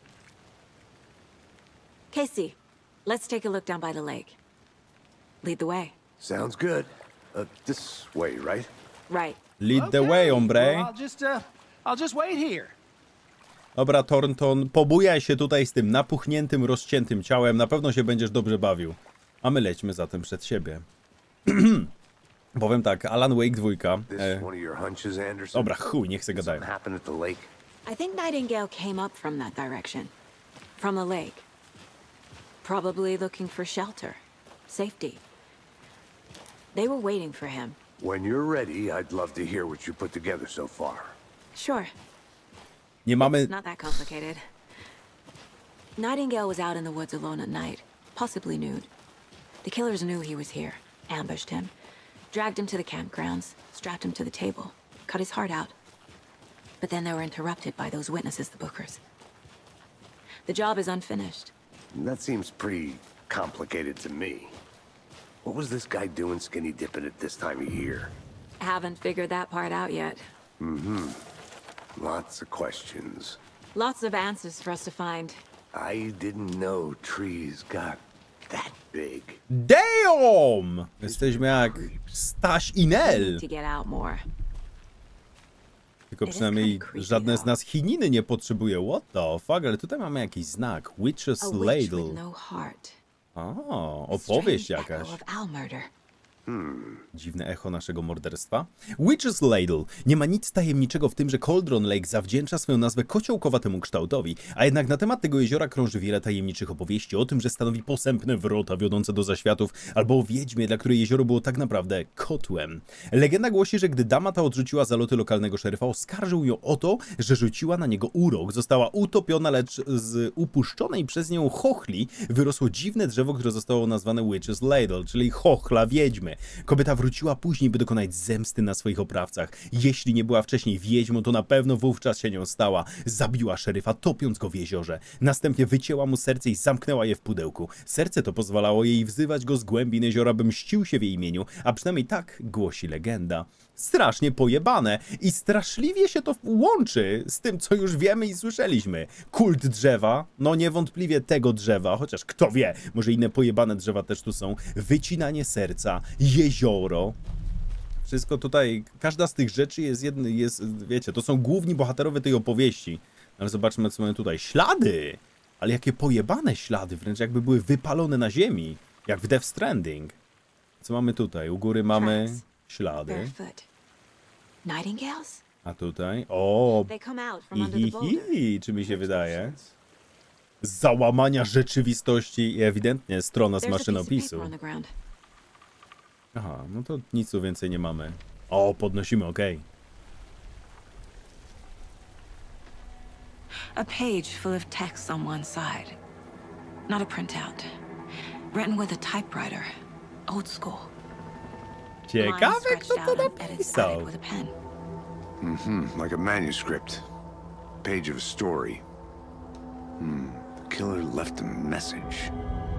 Casey, let's take a look down by the lake. Lead the way. Sounds good. Uh, this way, right? Right. Lead the way, hombre. Well, I'll just, uh, I'll just wait here. Dobra, Thornton, pobujaj się tutaj z tym napuchniętym, rozciętym ciałem. Na pewno się będziesz dobrze bawił. A my lećmy zatem przed siebie. Powiem tak, Alan Wake dwójka. E... Dobra, chuj, niech se gadają. I think Nightingale came up from that direction. From the lake. Probably looking for shelter. Safety. They were waiting for him. When you're ready, I'd love to hear what you put together so far. Sure. Nie mamy... It's not that complicated. Nightingale was out in the woods alone at night, possibly nude. The killers knew he was here, ambushed him, dragged him to the campgrounds, strapped him to the table, cut his heart out. But then they were interrupted by those witnesses, the Bookers. The job is unfinished. That seems pretty complicated to me. What was this guy doing skinny dipping at this time of year? Haven't figured that part out yet. Mm-hmm. Lots of questions. Lots of answers for us to find. I didn't know trees got that big. Damn! Jesteśmy jak Staś i Nel. To get out more. Tylko przynajmniej żadne z nas chininy nie potrzebuje. What the fuck? Ale tutaj mamy jakiś znak. Witch's Ladle. O, opowieść jakaś. Hmm. Dziwne echo naszego morderstwa. Witch's Ladle. Nie ma nic tajemniczego w tym, że Cauldron Lake zawdzięcza swoją nazwę kociołkowatemu kształtowi, a jednak na temat tego jeziora krąży wiele tajemniczych opowieści o tym, że stanowi posępne wrota wiodące do zaświatów, albo o wiedźmie, dla której jezioro było tak naprawdę kotłem. Legenda głosi, że gdy dama ta odrzuciła zaloty lokalnego szeryfa, oskarżył ją o to, że rzuciła na niego urok. Została utopiona, lecz z upuszczonej przez nią chochli wyrosło dziwne drzewo, które zostało nazwane Witch's Ladle, czyli chochla wiedźmy. Kobieta wróciła później, by dokonać zemsty na swoich oprawcach. Jeśli nie była wcześniej wiedźmą, to na pewno wówczas się nią stała. Zabiła szeryfa, topiąc go w jeziorze. Następnie wycięła mu serce i zamknęła je w pudełku. Serce to pozwalało jej wzywać go z głębin jeziora, by mścił się w jej imieniu, a przynajmniej tak głosi legenda. Strasznie pojebane i straszliwie się to łączy z tym, co już wiemy i słyszeliśmy. Kult drzewa, no niewątpliwie tego drzewa, chociaż kto wie, może inne pojebane drzewa też tu są. Wycinanie serca, jezioro. Wszystko tutaj, każda z tych rzeczy jest, jedny, jest, wiecie, to są główni bohaterowie tej opowieści. Ale zobaczmy, co mamy tutaj. Ślady! Ale jakie pojebane ślady, wręcz jakby były wypalone na ziemi. Jak w Death Stranding. Co mamy tutaj? U góry mamy ślady. A tutaj? O! Ihihi, czy mi się wydaje? Załamania rzeczywistości i ewidentnie strona z maszynopisu. Aha, no to nic tu więcej nie mamy. O, podnosimy, okej. Okay. A page full of text on one side. Not a printout. Written with a typewriter. Old school. Ciekawe, kto to napisał. Mhm, like a manuscript. Page of a story. Hmm, the killer left a message.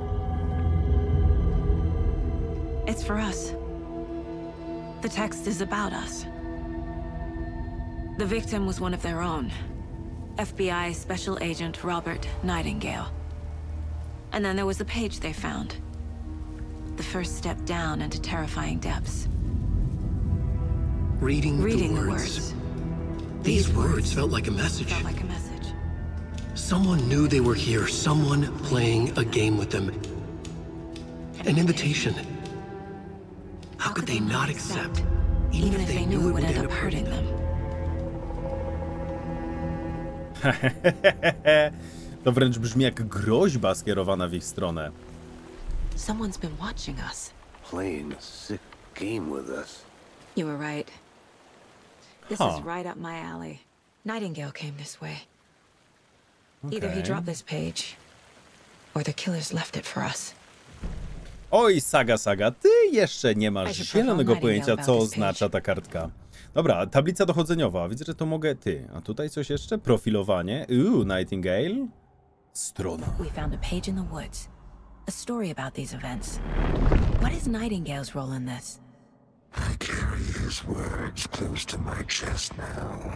It's for us. The text is about us. The victim was one of their own. F B I Special Agent Robert Nightingale. And then there was the page they found. The first step down into terrifying depths. Reading, Reading the, the words. words. These words felt like a message. Felt like a message. Someone knew they were here. Someone playing a game with them. An invitation. How could they not accept, even if they knew it would end up hurting them? To wręcz brzmi jak groźba skierowana w ich stronę. Someone's been watching us. Playing a sick game with us. You were right. This Huh. is right up my alley. Nightingale came this way. Either he Okay. dropped this page, or the killers left it for us. Oj, Saga, Saga, ty jeszcze nie masz zielonego pojęcia, co oznacza ta kartka. Dobra, tablica dochodzeniowa. Widzę, że to mogę... Ty, a tutaj coś jeszcze? Profilowanie. Uuu, Nightingale. Strona. We found a page in the woods. A story about these events. What is Nightingale's role in this? I carry his words close to my chest now.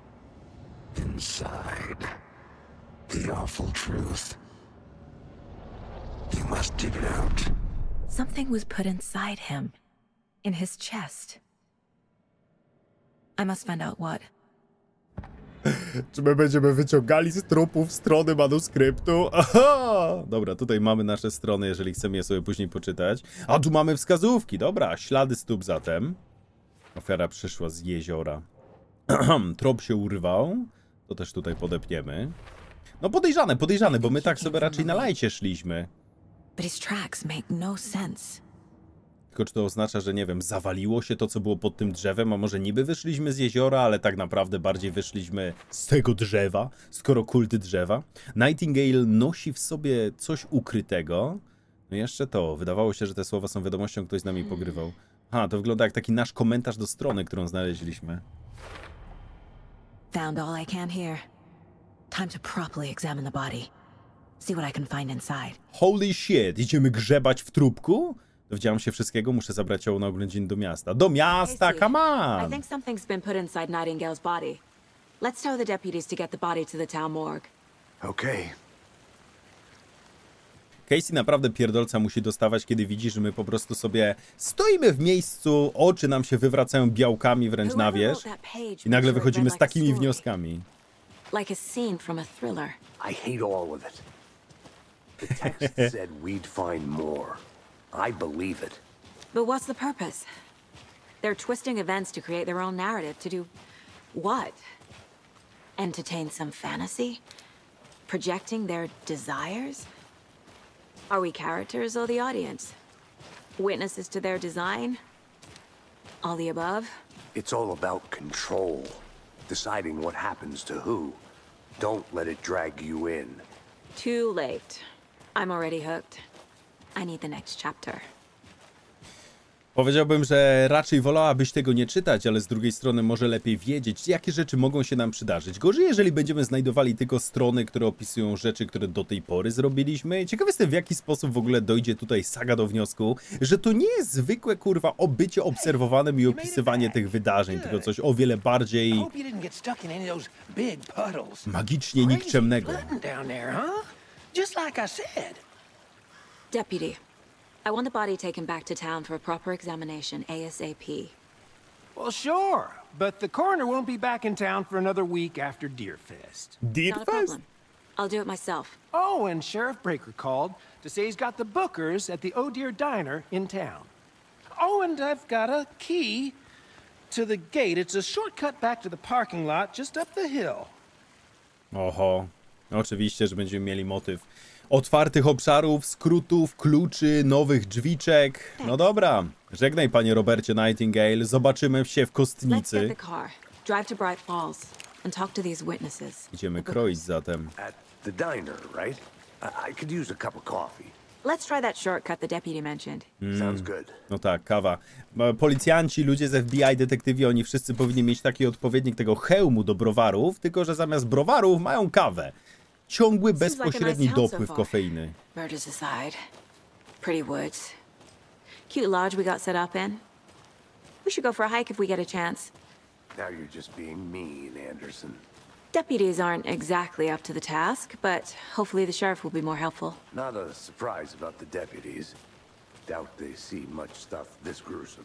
Inside, the awful truth. You must dig it out. Something was put inside him. In his chest. I must find out what. Czy my będziemy wyciągali z trupów strony manuskryptu? Aha! Dobra, tutaj mamy nasze strony, jeżeli chcemy je sobie później poczytać. A tu mamy wskazówki. Dobra, ślady stóp zatem. Ofiara przyszła z jeziora. Trop się urwał. To też tutaj podepniemy. No podejrzane, podejrzane, bo my tak sobie raczej na lajcie szliśmy. But his tracks make no sense. Tylko czy to oznacza, że nie wiem, zawaliło się to, co było pod tym drzewem, a może niby wyszliśmy z jeziora, ale tak naprawdę bardziej wyszliśmy z tego drzewa, skoro kulty drzewa. Nightingale nosi w sobie coś ukrytego. No i jeszcze to, wydawało się, że te słowa są wiadomością, ktoś z nami pogrywał. Ha, to wygląda jak taki nasz komentarz do strony, którą znaleźliśmy. Found all I can here. Time to properly examine the body. See what I can find inside. Holy shit, idziemy grzebać w trupku? Dowiedziałam się wszystkiego, muszę zabrać ją na oględziny do miasta. Do miasta, come I on! think something's been put inside Nightingale's body. Let's tell the deputies to get the body to the town morgue. Okay. Casey naprawdę pierdolca musi dostawać, kiedy widzi, że my po prostu sobie stoimy w miejscu, oczy nam się wywracają białkami wręcz na wierzch i nagle wychodzimy z takimi wnioskami. Like a scene from a thriller. I hate all of it. The text said we'd find more. I believe it. But what's the purpose? They're twisting events to create their own narrative. To do what? Entertain some fantasy? Projecting their desires? Are we characters or the audience? Witnesses to their design? All the above? It's all about control. Deciding what happens to who. Don't let it drag you in. Too late. I'm already hooked. I need the next chapter. Powiedziałbym, że raczej wolałabyś tego nie czytać, ale z drugiej strony może lepiej wiedzieć, jakie rzeczy mogą się nam przydarzyć. Gorzej, jeżeli będziemy znajdowali tylko strony, które opisują rzeczy, które do tej pory zrobiliśmy. Ciekaw jestem, w jaki sposób w ogóle dojdzie tutaj saga do wniosku, że to nie jest zwykłe, kurwa, obycie obserwowanym i opisywanie tych wydarzeń, tylko coś o wiele bardziej magicznie nikczemnego. Deputy, I want the body taken back to town for a proper examination ASAP. Well, sure, but the coroner won't be back in town for another week after Deerfest. Not a Deerfest? problem. I'll do it myself. Oh, and Sheriff Breaker called to say he's got the Bookers at the Oh Deer Diner in town. Oh, and I've got a key to the gate. It's a shortcut back to the parking lot just up the hill. Oho, oczywiście, że będziemy mieli motyw otwartych obszarów, skrótów, kluczy, nowych drzwiczek. No dobra, żegnaj panie Robercie Nightingale, zobaczymy się w Let's kostnicy. get the car, drive to Bright Falls, and talk to these witnesses. Idziemy kroić zatem. At the diner, right? I, I could use a cup of coffee. Let's try that shortcut the deputy mentioned. Sounds good. No tak, kawa. Policjanci, ludzie z F B I, detektywi, oni wszyscy powinni mieć taki odpowiednik tego hełmu do browarów, tylko że zamiast browarów mają kawę. Ciągły, bezpośredni dopływ kofeiny. Murders aside, pretty woods, cute lodge we got set up in. We should go for a hike if we get a chance. Now you're just being mean, Anderson. Deputies aren't exactly up to the task, but hopefully the sheriff will be more helpful. Not a surprise about the deputies. Doubt they see much stuff this gruesome.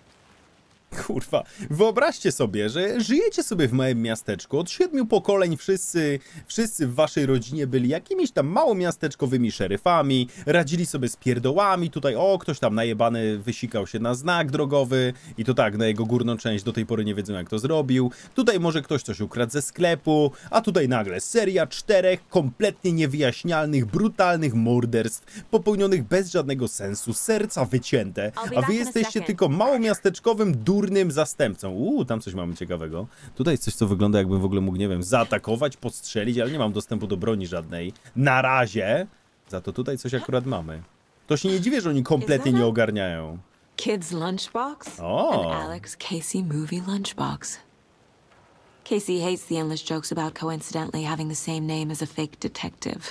Kurwa, wyobraźcie sobie, że żyjecie sobie w małym miasteczku, od siedmiu pokoleń wszyscy, wszyscy w waszej rodzinie byli jakimiś tam małomiasteczkowymi szeryfami, radzili sobie z pierdołami, tutaj o, ktoś tam najebany wysikał się na znak drogowy i to tak, na jego górną część do tej pory nie wiedzą jak to zrobił, tutaj może ktoś coś ukradł ze sklepu, a tutaj nagle seria czterech kompletnie niewyjaśnialnych, brutalnych morderstw, popełnionych bez żadnego sensu, serca wycięte, a wy jesteście tylko małomiasteczkowym durnym zastępcą. Uuu, tam coś mamy ciekawego. Tutaj jest coś, co wygląda jakbym w ogóle mógł, nie wiem, zaatakować, postrzelić, ale nie mam dostępu do broni żadnej. Na razie. Za to tutaj coś akurat mamy. To się nie dziwię, że oni kompletnie nie ogarniają. Kid's lunchbox? Oh. An Alex Casey movie lunchbox. Casey hates the endless jokes about coincidentally having the same name as a fake detective.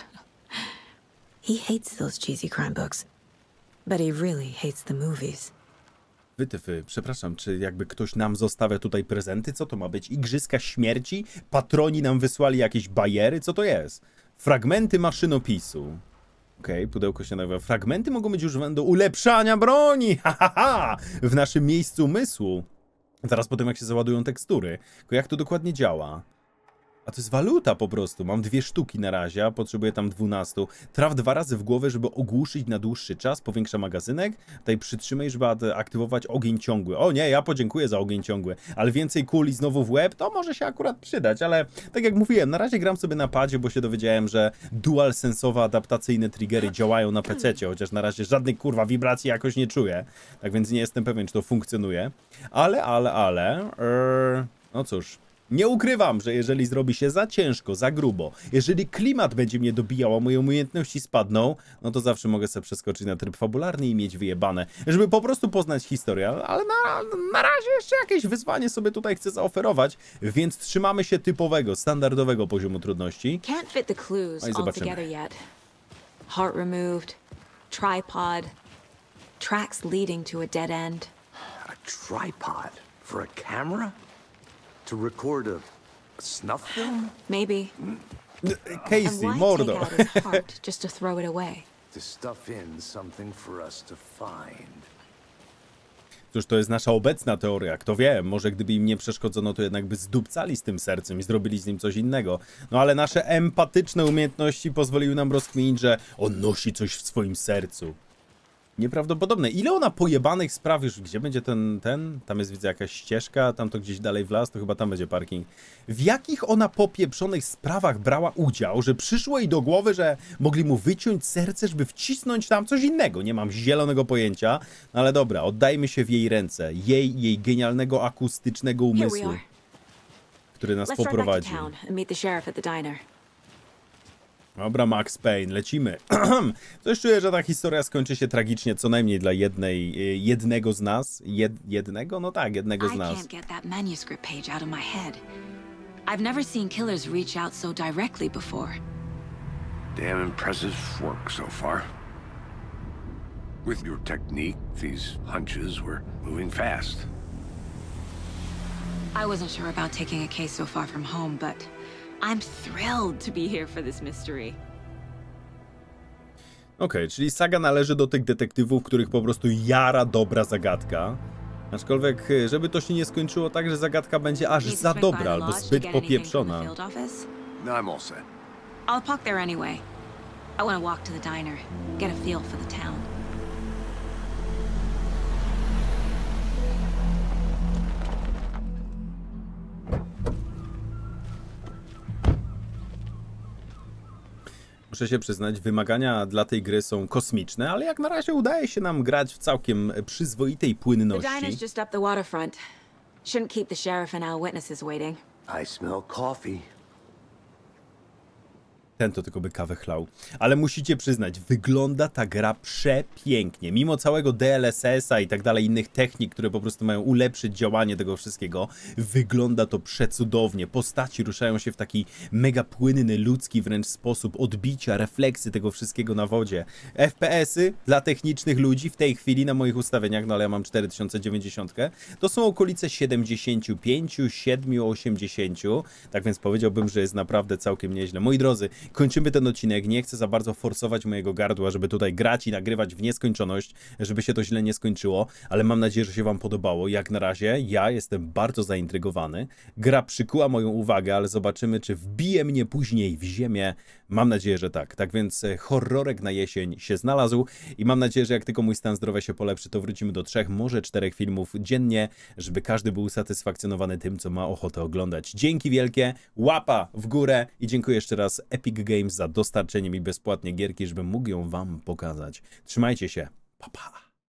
He hates those cheesy crime books, but he really hates the movies. Wytyfy, przepraszam, czy jakby ktoś nam zostawia tutaj prezenty? Co to ma być? Igrzyska śmierci? Patroni nam wysłali jakieś bajery? Co to jest? Fragmenty maszynopisu. Okej, okay, pudełko się nazywa. Fragmenty mogą być używane do ulepszania broni! Ha, ha, ha! W naszym miejscu umysłu. Zaraz potem jak się załadują tekstury. Tylko jak to dokładnie działa? A to jest waluta po prostu. Mam dwie sztuki na razie, a potrzebuję tam dwunastu. Traf dwa razy w głowę, żeby ogłuszyć na dłuższy czas. Powiększa magazynek. Tutaj przytrzymaj, żeby aktywować ogień ciągły. O nie, ja podziękuję za ogień ciągły. Ale więcej kuli znowu w łeb, to może się akurat przydać. Ale tak jak mówiłem, na razie gram sobie na padzie, bo się dowiedziałem, że dual-sensowe adaptacyjne triggery działają na pececie. Chociaż na razie żadnej kurwa wibracji jakoś nie czuję. Tak więc nie jestem pewien, czy to funkcjonuje. Ale, ale, ale... Ee, no cóż... Nie ukrywam, że jeżeli zrobi się za ciężko, za grubo, jeżeli klimat będzie mnie dobijał, a moje umiejętności spadną, no to zawsze mogę sobie przeskoczyć na tryb fabularny i mieć wyjebane, żeby po prostu poznać historię, ale na, na razie jeszcze jakieś wyzwanie sobie tutaj chcę zaoferować, więc trzymamy się typowego, standardowego poziomu trudności. Can't fit the clues all together yet. Heart removed, tripod, tracks leading to a dead end. A tripod for a camera? To record a, a snuff film? Maybe. Casey, and why mordo. take out his heart just to throw it away? To stuff in something for us to find. Cóż, to jest nasza obecna teoria, kto wie, może gdyby im nie przeszkodzono, to jednak by zdupcali z tym sercem i zrobili z nim coś innego. No ale nasze empatyczne umiejętności pozwoliły nam rozkminić, że on nosi coś w swoim sercu. Nieprawdopodobne. Ile ona pojebanych spraw już... Gdzie będzie ten, ten? Tam jest, widzę, jakaś ścieżka, tam to gdzieś dalej w las, to chyba tam będzie parking. W jakich ona popieprzonych sprawach brała udział, że przyszło jej do głowy, że mogli mu wyciąć serce, żeby wcisnąć tam coś innego? Nie mam zielonego pojęcia, no ale dobra, oddajmy się w jej ręce. Jej, jej genialnego, akustycznego umysłu, który nas poprowadzi. Dobra, Max Payne, lecimy. Coś czuję, że ta historia skończy się tragicznie, co najmniej dla jednej, jednego z nas. Jed, jednego? No tak, jednego z nas. I've never seen killers reach out so directly before. Damn impressive work so far. With your technique, these hunches were moving fast. I wasn't sure about taking a case so far from home, but I'm thrilled to be here for this mystery. Okej, okay, czyli saga należy do tych detektywów, których po prostu jara dobra zagadka. Aczkolwiek, żeby to się nie skończyło tak, że zagadka będzie aż za dobra albo zbyt popieprzona. No, I'm all set. I'll park there anyway. I want to walk to the diner, get a feel for the town. Muszę się przyznać, wymagania dla tej gry są kosmiczne, ale jak na razie udaje się nam grać w całkiem przyzwoitej płynności. The diner's just up the waterfront. Shouldn't keep the sheriff and our witnesses waiting. I smell coffee. Ten to tylko by kawę chlał. Ale musicie przyznać, wygląda ta gra przepięknie. Mimo całego D L S S a i tak dalej, innych technik, które po prostu mają ulepszyć działanie tego wszystkiego, wygląda to przecudownie. Postaci ruszają się w taki mega płynny, ludzki wręcz sposób. Odbicia, refleksy tego wszystkiego na wodzie. F P S y dla technicznych ludzi w tej chwili na moich ustawieniach, no ale ja mam cztery tysiące dziewięćdziesiąt, to są okolice siedemdziesiąt pięć, siedem, osiemdziesiąt. Tak więc powiedziałbym, że jest naprawdę całkiem nieźle. Moi drodzy, kończymy ten odcinek, nie chcę za bardzo forsować mojego gardła, żeby tutaj grać i nagrywać w nieskończoność, żeby się to źle nie skończyło, ale mam nadzieję, że się wam podobało. Jak na razie ja jestem bardzo zaintrygowany. Gra przykuła moją uwagę, ale zobaczymy, czy wbije mnie później w ziemię. Mam nadzieję, że tak. Tak więc horrorek na jesień się znalazł i mam nadzieję, że jak tylko mój stan zdrowia się polepszy, to wrócimy do trzech, może czterech filmów dziennie, żeby każdy był usatysfakcjonowany tym, co ma ochotę oglądać. Dzięki wielkie, łapa w górę i dziękuję jeszcze raz Epic Games za dostarczenie mi bezpłatnie gierki, żebym mógł ją wam pokazać. Trzymajcie się.